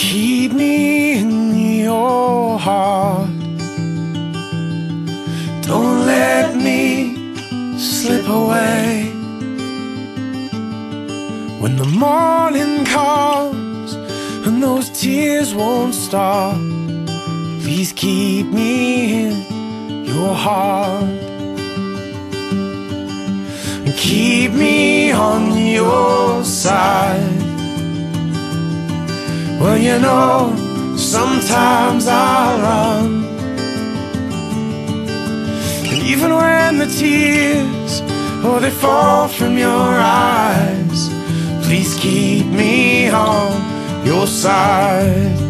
Keep me in your heart. Don't let me slip away. When the morning comes and those tears won't stop, please keep me in your heart. And keep me on your side. Well, you know, sometimes I'll run, and even when the tears, oh, they fall from your eyes, please keep me on your side.